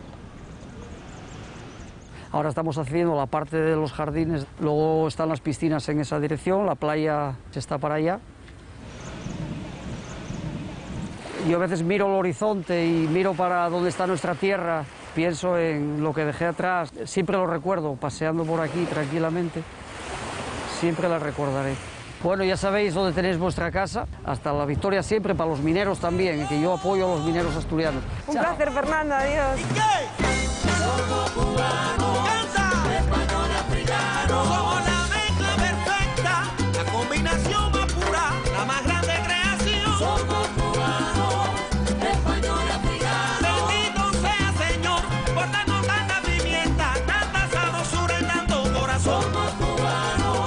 Ahora estamos haciendo la parte de los jardines, luego están las piscinas en esa dirección, la playa está para allá. Yo a veces miro el horizonte y miro para dónde está nuestra tierra. Pienso en lo que dejé atrás, siempre lo recuerdo, paseando por aquí tranquilamente, siempre la recordaré. Bueno, ya sabéis dónde tenéis vuestra casa, hasta la victoria siempre, para los mineros también, que yo apoyo a los mineros asturianos. Un placer, Fernando, adiós. Somos cubanos, español y africano. Somos la mezcla perfecta, la combinación más pura, la más grande creación. Somos cubanos, español y africano. Bendito sea Señor por darnos tanta pimienta, tanta sabrosura y tanto corazón. Somos cubanos.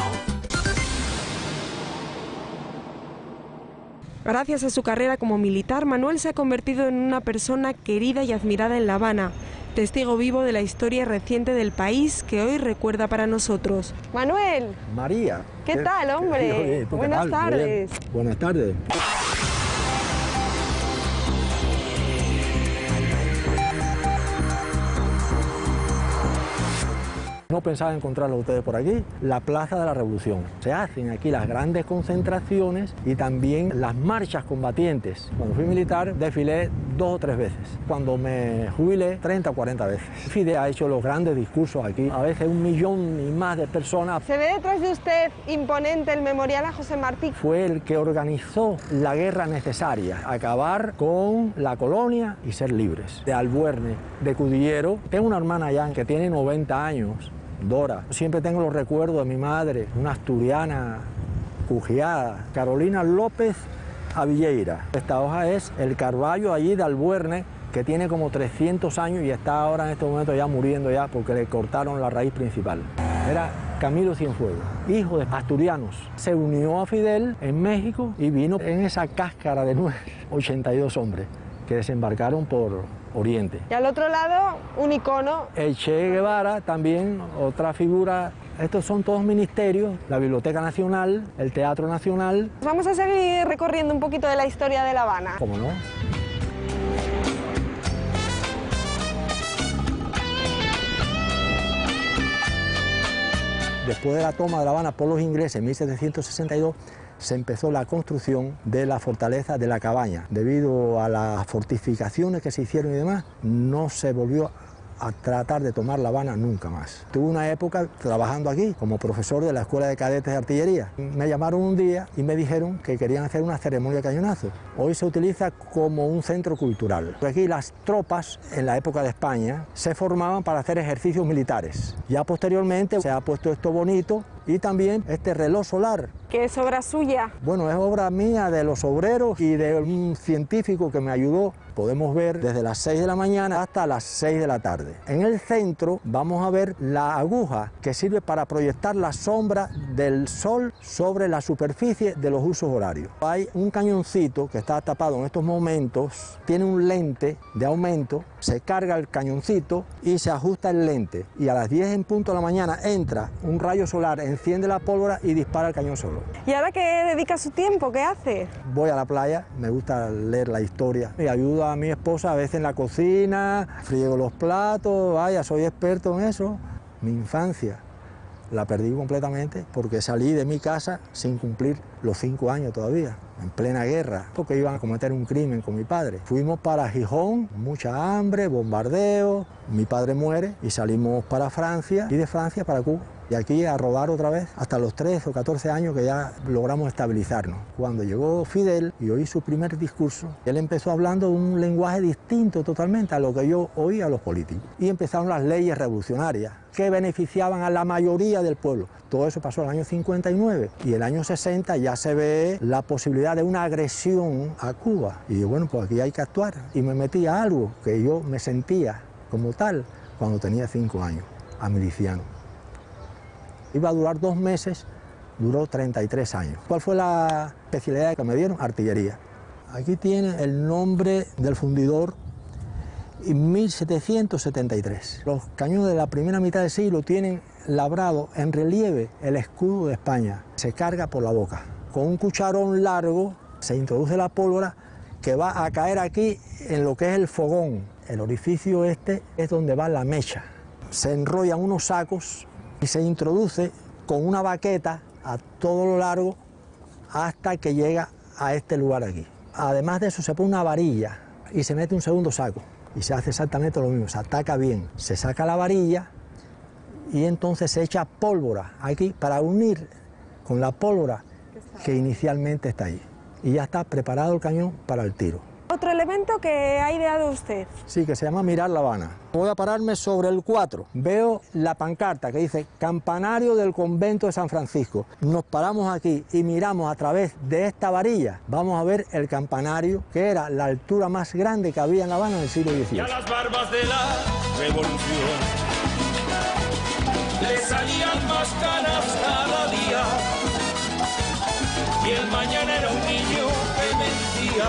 Gracias a su carrera como militar, Manuel se ha convertido en una persona querida y admirada en La Habana, testigo vivo de la historia reciente del país que hoy recuerda para nosotros. Manuel. María. ¿Qué tal, hombre? Buenas tardes. Buenas tardes. No pensaba encontrarlo ustedes por aquí, la Plaza de la Revolución. Se hacen aquí las grandes concentraciones y también las marchas combatientes. Cuando fui militar desfilé 2 o 3 veces. Cuando me jubilé, 30 o 40 veces. Fidel ha hecho los grandes discursos aquí, a veces 1 millón y más de personas. Se ve detrás de usted imponente el memorial a José Martí. Fue el que organizó la guerra necesaria, acabar con la colonia y ser libres. De Albuerne, de Cudillero. Tengo una hermana allá que tiene 90 años. Dora. Siempre tengo los recuerdos de mi madre, una asturiana cujiada, Carolina López Avilleira. Esta hoja es el Carballo allí de Albuerne, que tiene como 300 años y está ahora en este momento ya muriendo ya porque le cortaron la raíz principal. Era Camilo Cienfuegos, hijo de asturianos. Se unió a Fidel en México y vino en esa cáscara de nuez 82 hombres que desembarcaron por Oriente. Y al otro lado, un icono. El Che Guevara también, otra figura. Estos son todos ministerios, la Biblioteca Nacional, el Teatro Nacional. Vamos a seguir recorriendo un poquito de la historia de La Habana. ¿Cómo no? Después de la toma de La Habana por los ingleses en 1762, se empezó la construcción de la fortaleza de La Cabaña. Debido a las fortificaciones que se hicieron y demás, no se volvió a tratar de tomar La Habana nunca más. Tuve una época trabajando aquí como profesor de la Escuela de Cadetes de Artillería. Me llamaron un día y me dijeron que querían hacer una ceremonia de cañonazo. Hoy se utiliza como un centro cultural. Aquí las tropas, en la época de España, se formaban para hacer ejercicios militares. Ya posteriormente se ha puesto esto bonito y también este reloj solar. ¿Que es obra suya? Bueno, es obra mía, de los obreros y de un científico que me ayudó. Podemos ver desde las 6 de la mañana hasta las 6 de la tarde. En el centro vamos a ver la aguja que sirve para proyectar la sombra del sol sobre la superficie de los usos horarios. Hay un cañoncito que está tapado en estos momentos, tiene un lente de aumento, se carga el cañoncito y se ajusta el lente. Y a las 10 en punto de la mañana entra un rayo solar, enciende la pólvora y dispara el cañón solo. ¿Y ahora qué dedica su tiempo? ¿Qué hace? Voy a la playa, me gusta leer la historia y ayudo a mi esposa a veces en la cocina, friego los platos, vaya, soy experto en eso. Mi infancia la perdí completamente porque salí de mi casa sin cumplir los 5 años todavía, en plena guerra, porque iban a cometer un crimen con mi padre. Fuimos para Gijón, mucha hambre, bombardeo, mi padre muere y salimos para Francia y de Francia para Cuba. Y aquí a rodar otra vez hasta los 13 o 14 años que ya logramos estabilizarnos. Cuando llegó Fidel y oí su primer discurso, él empezó hablando de un lenguaje distinto totalmente a lo que yo oía a los políticos. Y empezaron las leyes revolucionarias que beneficiaban a la mayoría del pueblo. Todo eso pasó en el año 59 y en el año 60 ya se ve la posibilidad de una agresión a Cuba. Y yo, bueno, pues aquí hay que actuar. Y me metí a algo que yo me sentía como tal cuando tenía 5 años, a miliciano. Iba a durar 2 meses, duró 33 años. ¿Cuál fue la especialidad que me dieron? Artillería. Aquí tiene el nombre del fundidor en 1773. Los cañones de la primera mitad del siglo tienen labrado en relieve el escudo de España. Se carga por la boca. Con un cucharón largo se introduce la pólvora que va a caer aquí en lo que es el fogón. El orificio este es donde va la mecha. Se enrollan unos sacos y se introduce con una baqueta a todo lo largo hasta que llega a este lugar aquí. Además de eso se pone una varilla y se mete un segundo saco y se hace exactamente lo mismo, se ataca bien, se saca la varilla y entonces se echa pólvora aquí para unir con la pólvora que inicialmente está ahí y ya está preparado el cañón para el tiro. Otro elemento que ha ideado usted. Sí, que se llama Mirar La Habana. Voy a pararme sobre el 4. Veo la pancarta que dice Campanario del Convento de San Francisco. Nos paramos aquí y miramos a través de esta varilla. Vamos a ver el campanario, que era la altura más grande que había en La Habana en el siglo XVIII. Y a las barbas de la revolución le salían más canas cada día. Y el mañana era un niño que mentía.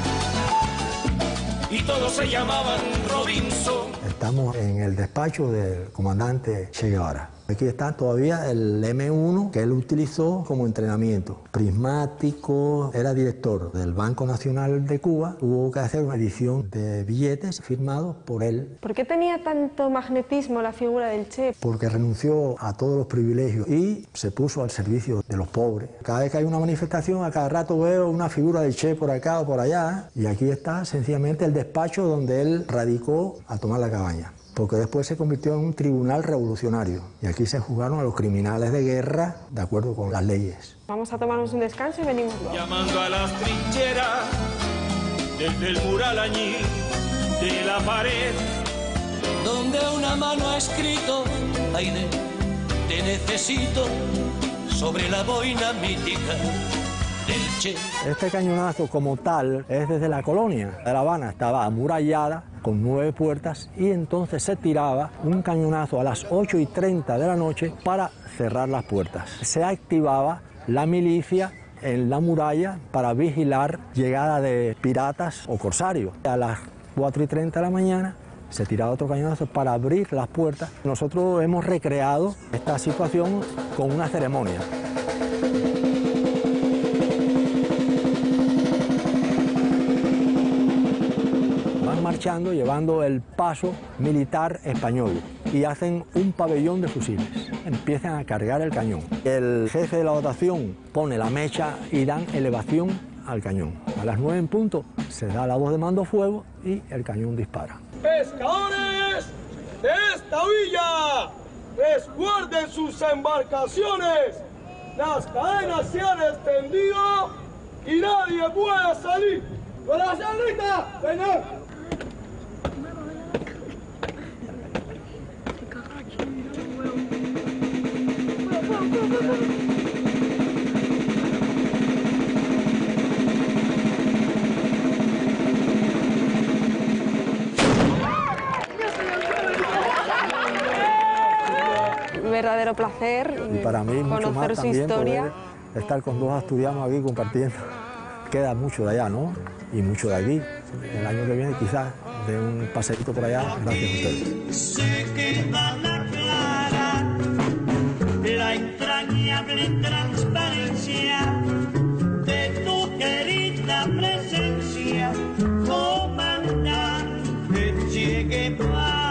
Y todos se llamaban Robinson. Estamos en el despacho del comandante Che Guevara. Aquí está todavía el M1 que él utilizó como entrenamiento. Prismático, era director del Banco Nacional de Cuba. Hubo que hacer una edición de billetes firmados por él. ¿Por qué tenía tanto magnetismo la figura del Che? Porque renunció a todos los privilegios y se puso al servicio de los pobres. Cada vez que hay una manifestación, a cada rato veo una figura del Che por acá o por allá. Y aquí está sencillamente el despacho donde él radicó a tomar la cabaña. Porque después se convirtió en un tribunal revolucionario y aquí se juzgaron a los criminales de guerra de acuerdo con las leyes. Vamos a tomarnos un descanso y venimos luego. Llamando a las trincheras desde el mural allí de la pared, donde una mano ha escrito Aide, te necesito, sobre la boina mítica del Che. Este cañonazo como tal es desde la colonia de La Habana, estaba amurallada con 9 puertas y entonces se tiraba un cañonazo a las 8:30 de la noche para cerrar las puertas. Se activaba la milicia en la muralla para vigilar llegada de piratas o corsarios. A las 4:30 de la mañana se tiraba otro cañonazo para abrir las puertas. Nosotros hemos recreado esta situación con una ceremonia. Van marchando llevando el paso militar español y hacen un pabellón de fusiles. Empiezan a cargar el cañón. El jefe de la dotación pone la mecha y dan elevación al cañón. A las 9 en punto se da la voz de mando fuego y el cañón dispara. Pescadores de esta villa, resguarden sus embarcaciones. Las cadenas se han extendido y nadie puede salir. ¡Con la señorita! ¡Señor! Verdadero placer Y para mí mucho más conocer su también historia. poder estar con 2 asturianos aquí compartiendo. Queda mucho de allá, ¿no? Y mucho de aquí. El año que viene quizás de un paseíto por allá, gracias a ustedes. Se queda la clara, la entrañable transparencia de tu querida presencia, comandante Che Guevara.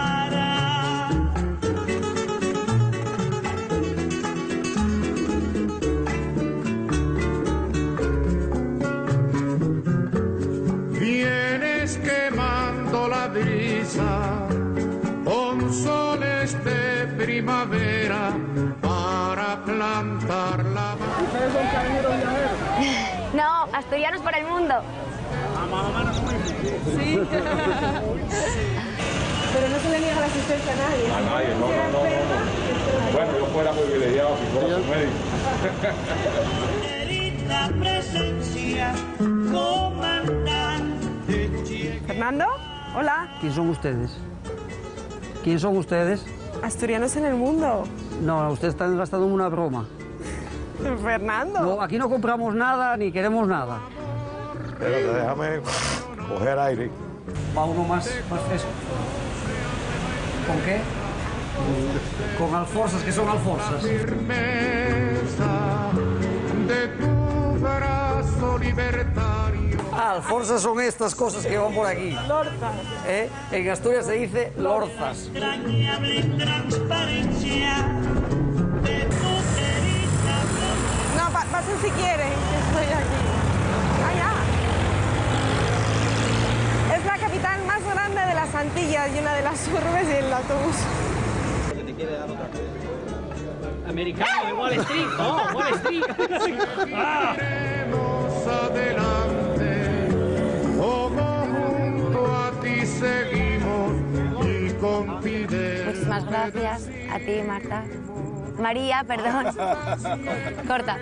Vienes quemando la brisa con soles de primavera para plantar la... ¿Ustedes son carabineros viajeros? No, asturianos por el mundo. Más o menos muy bien. Sí. Pero no se le niega la asistencia a nadie. A nadie, no. Bueno, yo fuera privilegiado si fuera su médico. Querida presencia, comandante Che. Fernando, hola. ¿Quién son ustedes? ¿Quién son ustedes? Asturianos en el mundo. No, ustedes están gastando una broma. Fernando. No, aquí no compramos nada ni queremos nada. Espérate, déjame coger aire. Va uno más fresco. ¿Con qué? Con alforzas, que son alforzas. De tu brazo libertario. Ah, alforzas son estas cosas que van por aquí. Lorzas. En Asturias se dice lorzas. Entrañable transparencia de tu querida. No, pasen si quieren, que estoy aquí. Es la capital más grande de las Antillas y una de las urbes y el autobús. Americano de Wall Street, no, Wall Street. Adelante, como junto a ti seguimos y con fidelidad. Muchísimas gracias a ti, Marta. María, perdón. Corta,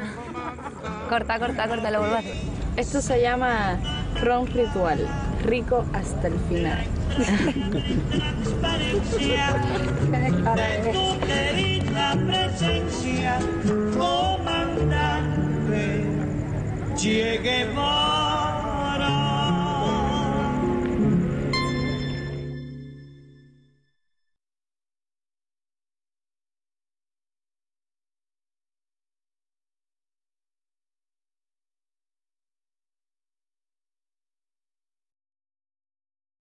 lo vuelvo a hacer. Esto se llama ron ritual, rico hasta el final. Transparencia de tu querida presencia, comandante Che Guevara.